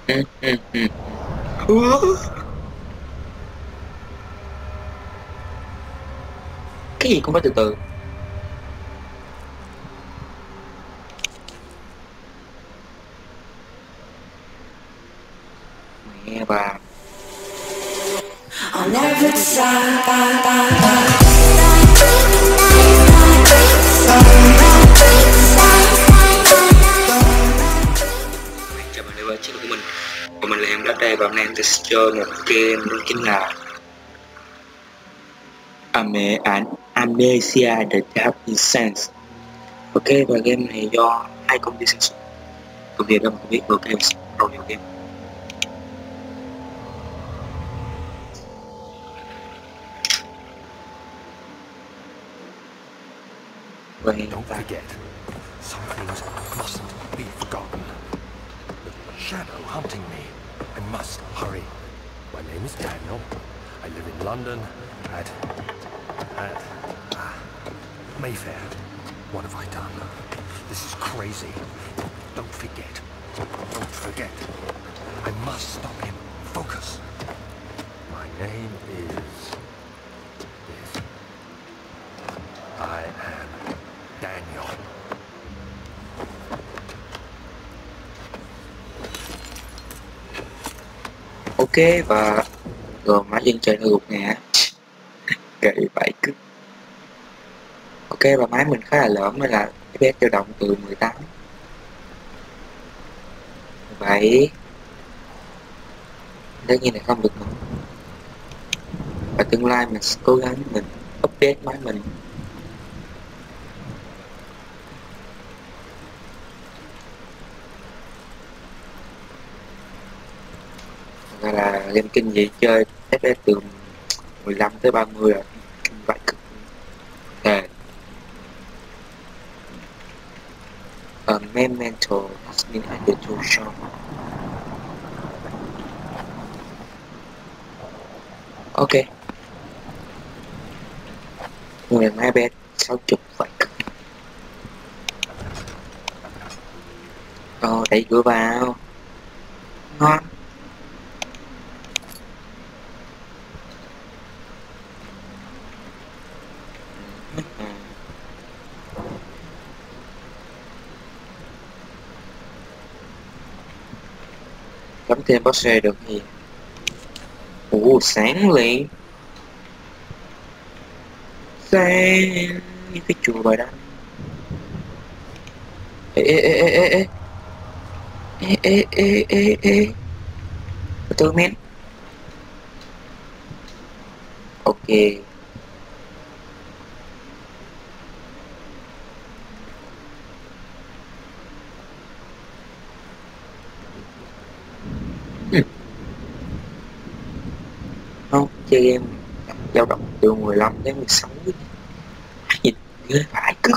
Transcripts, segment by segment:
Ừ, ừ, ừ. Ủa, cái gì cũng phải từ từ. Mẹ bà. I'll Sao never mấy người vậy? decide. Chào mừng đến với channel của mình. Và mình là em đất đây và hôm nay em sẽ chơi một game đó chính là Amnesia The Dark Descent. Ok, và game này do hai công ty sản xuất. Công ty đó mình không biết. Ok, mình sẽ bắt đầu vào game. Vậy Don't là forget, some things mustn't be forgotten. The shadow hunting me. I must hurry. My name is Daniel. I live in London at Mayfair. What have I done? This is crazy. Don't forget. Don't forget. I must stop him. Focus. My name is... Yes. I am Daniel. ok, và rồi máy dân chơi nó gục ngã. Kệ vậy cứ. Ok, và máy mình khá là lớn nên là FPS dao động từ 18, 17. Tất nhiên là không được nữa. Và tương lai mình sẽ cố gắng mình update máy mình. Gọi là game kinh dị chơi FPS từ 15 tới 30 rồi. Vậy cực. Thề. A memento has been added to show. Ok. Người máy bé 60 vậy cực. Đẩy cửa vào. Ngon. Ừ. Cắm thêm boss xe được gì? Sáng liền. Sáng như cái chùa bài đăng. Ê ê ê ê ê ê ê ê ê ê ê. Từ từ men. Ok. Ừ. Không, chơi game dao động từ 15 đến 16. Nhìn ghê phải cực.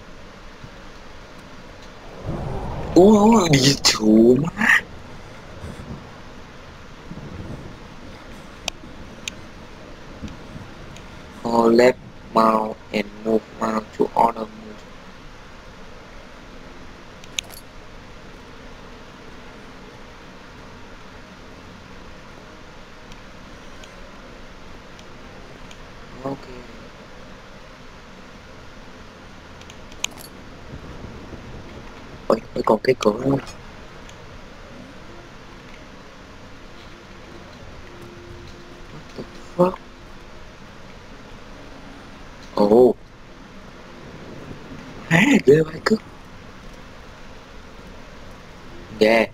Ủa đi chùa má. Left mouse and move mouse to order move. Ok. Ôi, còn cái cửa luôn. What the fuck? Ồ. Há ghê vai cứt. Yeah.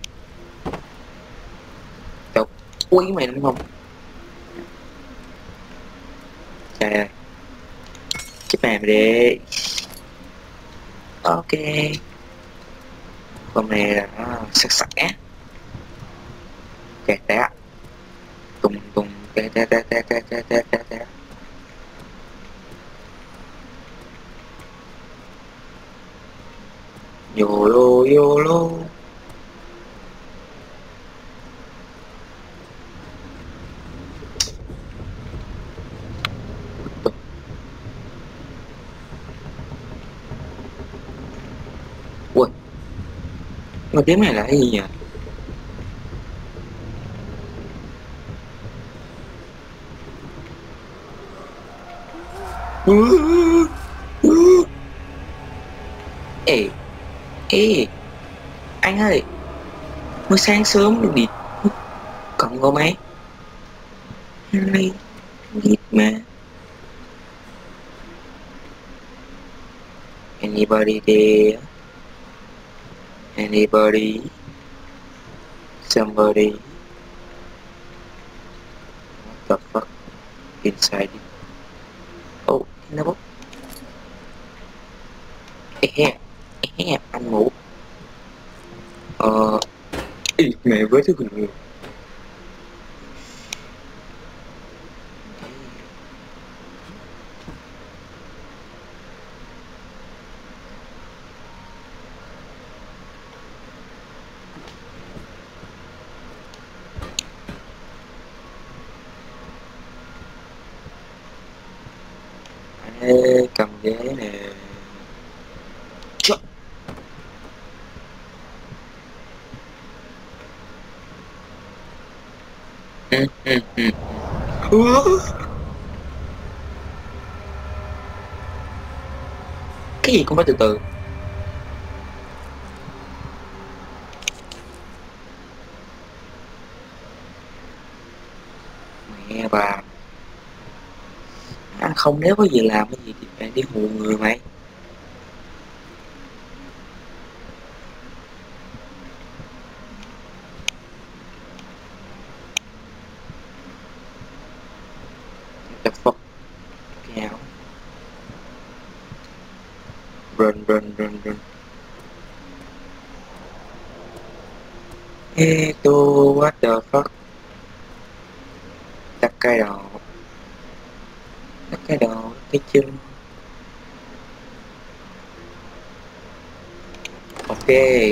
Chọc quý mày đúng không? Trời ơi. Chết mẹ mày đi. Ok. Con này là nó sắc sẻ. Kẹt té. Tùng tùng té té té té té té té té té. YOLO YOLO. Ui, mà tiếng này là cái gì nhỉ? Ê, anh ơi, mới sáng sớm rồi đi còn có mấy này nghịch mà. Anybody there? Anybody? Somebody? What the fuck? Inside it. Oh, nó bốc. Anh ngủ. Ý, mẹ với thứ người. Ê, cầm ghế nè. Chọ. Ừ. Cái gì cũng phải từ từ. Mẹ bà, anh không, nếu có gì làm cái gì thì phải đi hù người mày. The fuck. Kéo. Run. Hey, what the fuck. Tắt cái đầu. Cái chân. Ok.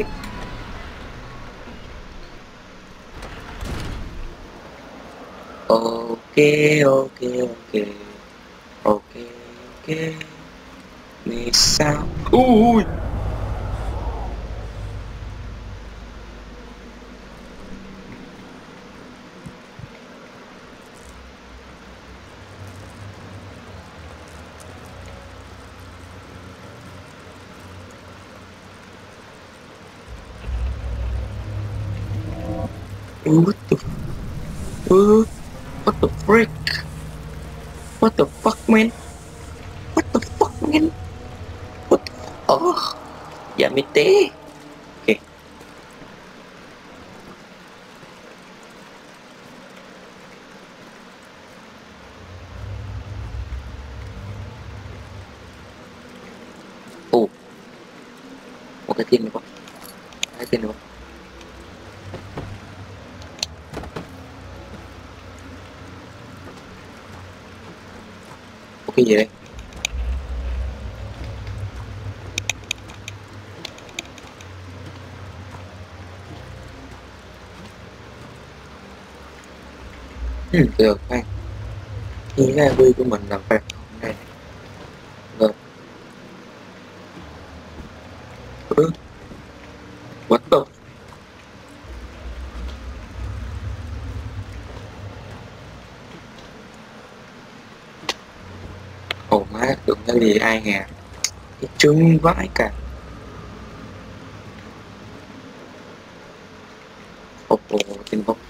Ok. Vì sao? Ui. What the what the frick? What the fuck, man? What the fuck, man? What the fuck? Oh, dạ mi té. Ok. Ồ, một cái tin nữa không? Cái tin nữa không? Cái gì đây? Được khoan. Như cái AV của mình là phải đây. Rồi. What the? Ồ má, tưởng cái gì ai ngà. Cái trứng vãi cả. Ồ, tin bốc.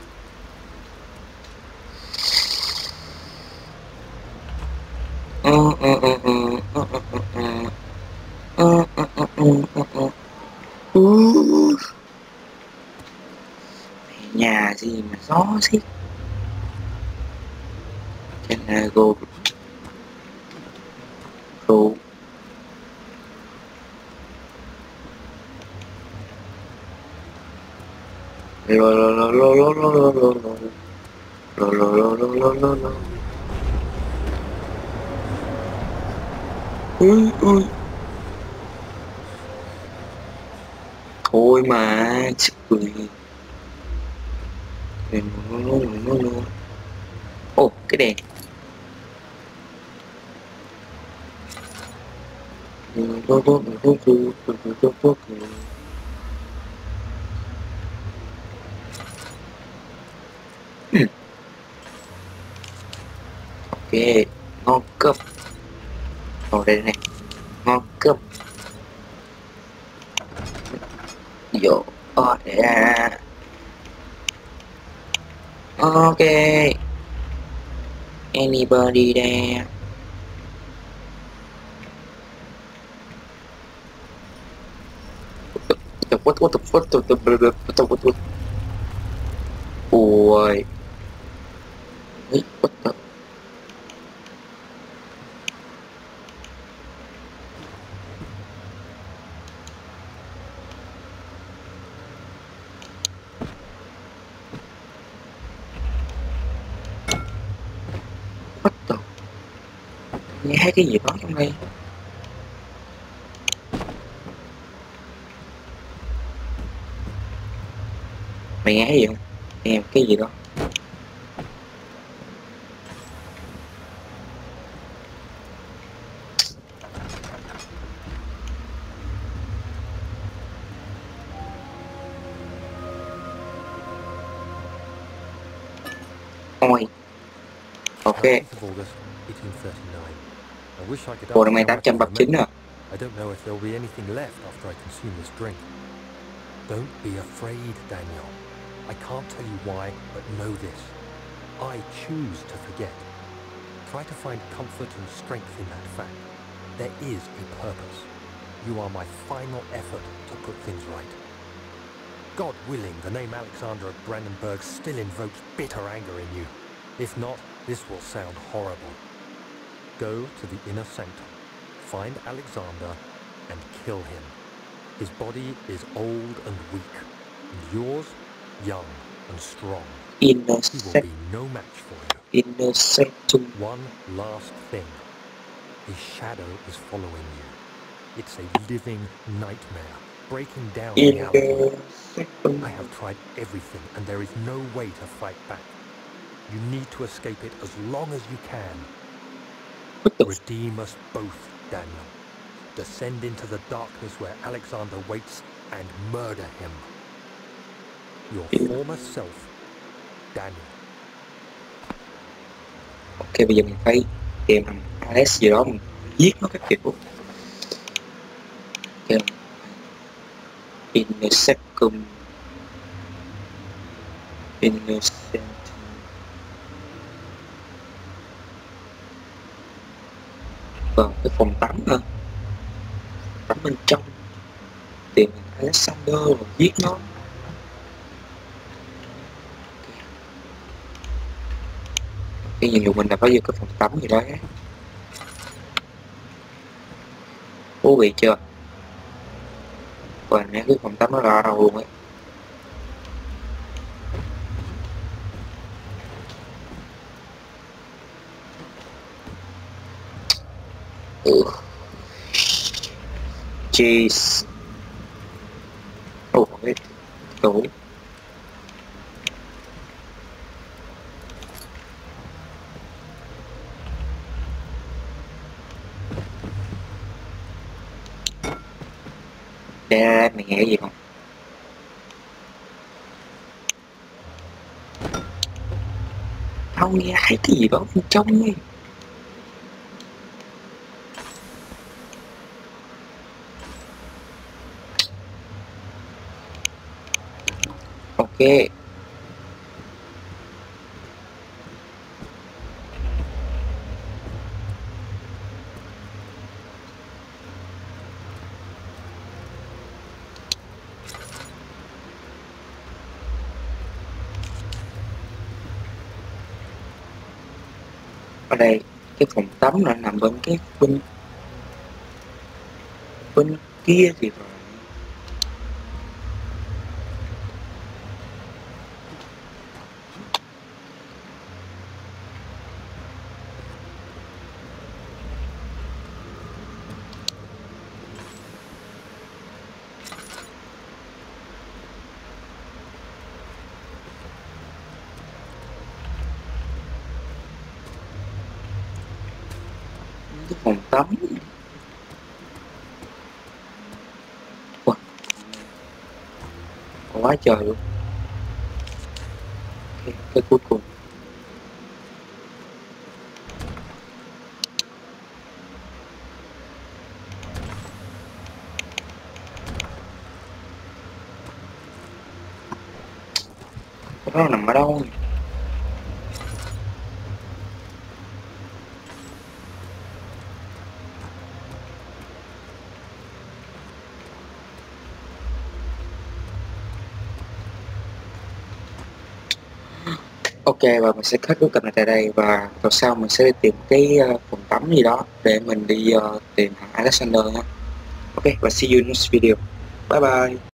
Nhà gì mà gió xít. Trên này go. Ui. Thôi mà chịu cười. Ồ, cái đèn. Ok, ngon cơm. Vào đây này, ngon cơm. Vô. Để ra. Ok. Anybody there? What? Ôi. What the? What the? Nghe thấy cái gì đó trong đây? Mày nghe cái gì không? Nghe cái gì đó? Ôi. Ok. 19th of August, 1839. I wish I could Bộ ask năm nay how much is 839 remaining. à? I don't know if there'll be anything left after I consume this drink. Don't be afraid, Daniel. I can't tell you why, but know this. I choose to forget. Try to find comfort and strength in that fact. There is a purpose. You are my final effort to put things right. God willing, the name Alexander of Brandenburg still invokes bitter anger in you. If not, this will sound horrible. Go to the inner sanctum, find Alexander, and kill him. His body is old and weak, and yours, young and strong. He will be no match for you. Intersectum. One last thing. His shadow is following you. It's a living nightmare, breaking down reality. I have tried everything, and there is no way to fight back. You need to escape it as long as you can. Redeem us both, Daniel. Descend into the darkness where Alexander waits and murder him. Your former self, Daniel. Ok, bây giờ mình phải tìm thằng Alex gì đó mình giết nó các kiểu. Ok. Intersectum. Vào cái phòng tắm hả? Tắm bên trong. Tìm thằng Alexander rồi giết nó. Cái nhiệm vụ mình là phải vô cái phòng tắm gì đó á. Thú vị chưa? Và mấy cái phòng tắm nó ra đâu luôn ấy. Cheese. Ồ, cái tủ. Để mày nghe cái gì không? Tao nghe thấy cái gì đó bên trong ấy. Ok. Ở đây cái phòng tắm nó nằm bên cái bên kia thì phải. Cái phòng tắm. Wow. Quá trời luôn. Cái cuối cùng. nó nằm ở đâu? Ok, và mình sẽ kết thúc tập này tại đây, và tuần sau mình sẽ đi tìm cái phòng tắm gì đó để mình đi tìm thằng Alexander nha. Ok, và see you in next video. Bye bye.